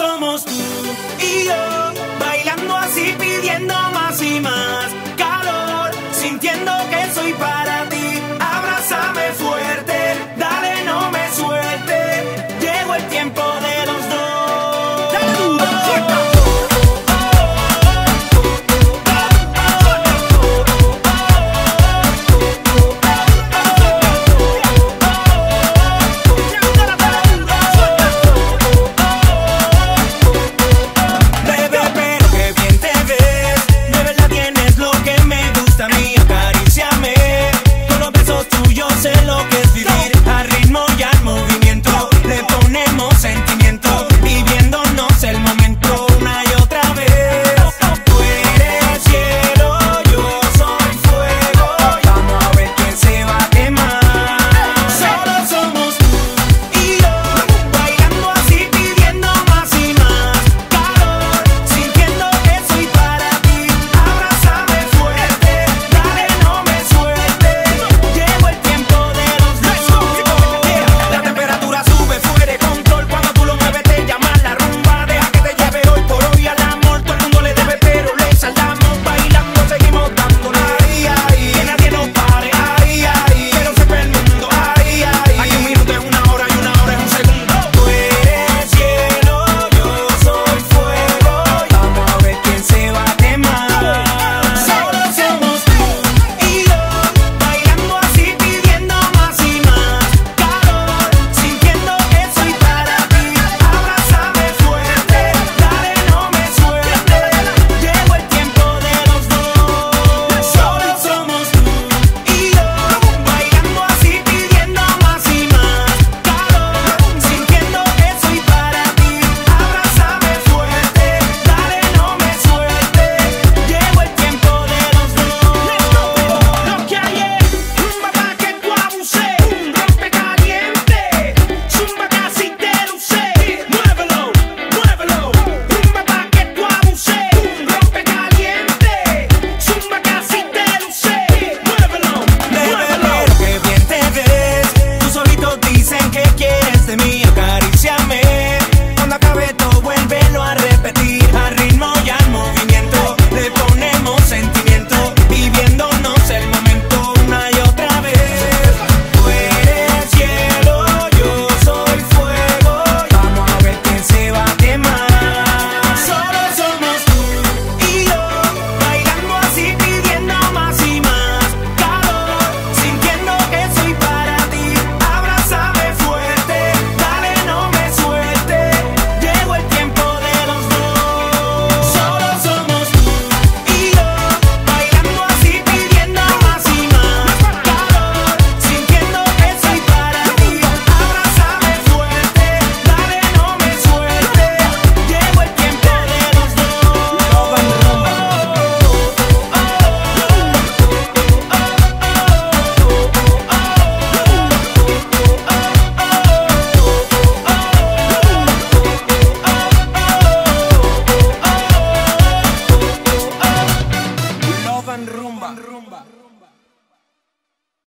somos tú y yo, bailando así, pidiendo más y más calor, sintiendo que soy para ti. Abrázame fuerte, dale, no me suelte. Llegó el tiempo de los dos. ¡Dale duro! Sé lo que es vivir al ritmo y al movimiento. Le ponemos sentimiento, viviéndonos el momento una y otra vez. Tú eres cielo, yo soy fuego. Vamos a ver quién se va a quemar. Solo somos tú y yo, bailando así, pidiendo más y más calor, sintiendo que soy para ti. Abrázame fuerte, dale, no me suelte. Llegó el tiempo. La temperatura sube fuera de control. Cuando tú lo mueves te llama la rumba. Deja que te lleve hoy por hoy al amor. Todo el mundo le debe pero le saldamos. Bailando seguimos dándole. Ahí, ahí, que nadie nos pare. Ahí, ahí, que no sepa el mundo. Ahí, ahí, aquí un minuto es una hora y una hora es un segundo. Tú eres cielo, yo soy fuego. Vamos a ver quién se va a quemar. Solo somos tú y yo, bailando así, pidiendo más y más calor, sintiendo que soy para ti. Abrázame fuerte, dale, no me suelte. Llegó el tiempo de los dos. Solo somos tú y yo, bailando así, pidiendo más y más calor, sintiendo que soy para ti. Abrázame fuerte, dale, no me suelte. Llegó el tiempo de los dos. Lo que hay es rumba pa' que tú abuses, un rompe caliente, zumba casi te luce, muévelo, muévelo, rumba pa' que tú abuses, un rompe caliente, zumba casi te luce, muévelo, muévelo. Qué bien te ves, tus ojitos dicen que quieres de mí. Acaríciame, cuando acabe todo vuélvelo a repetir. Al ritmo y al movimiento le ponemos sentimiento, viviéndonos el momento una y otra vez. Tú eres cielo, yo soy fuego. Vamos a ver quién se va a quemar. Solo somos tú y yo, bailando así, pidiendo más y más calor, sintiendo que soy para ti. Abrázame fuerte, dale, no me suelte. Llegó el tiempo de los dos. Solo somos tú y yo, bailando así, pidiendo más y más calor, sintiendo que soy para ti. Abrázame fuerte, dale, no me suelte. Llegó el tiempo de los Love and rumba.